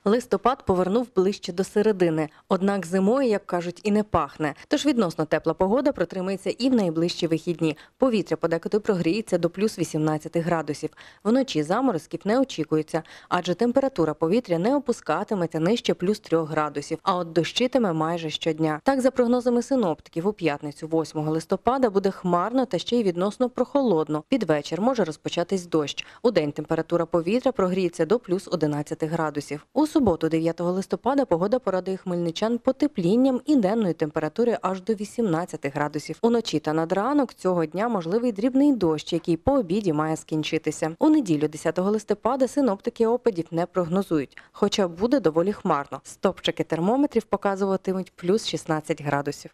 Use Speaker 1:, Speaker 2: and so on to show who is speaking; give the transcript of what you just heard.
Speaker 1: Листопад повернув ближче до середини, однак зимою, як кажуть, і не пахне. Тож відносно тепла погода протримається і в найближчі вихідні. Повітря подекуди прогріється до плюс 18 градусів. Вночі заморозків не очікується, адже температура повітря не опускатиметься нижче плюс 3 градусів, а от дощитиме майже щодня. Так, за прогнозами синоптиків, у п'ятницю 8 листопада буде хмарно та ще й відносно прохолодно. Під вечір може розпочатись дощ. Удень температура повітря прогріється до плюс 11 градусів. У суботу, 9 листопада, погода порадує хмельничан потеплінням і денної температури аж до 18 градусів. Уночі та над ранок цього дня можливий дрібний дощ, який по обіді має скінчитися. У неділю, 10 листопада, синоптики опадів не прогнозують, хоча буде доволі хмарно. Стопчики термометрів показуватимуть плюс 16 градусів.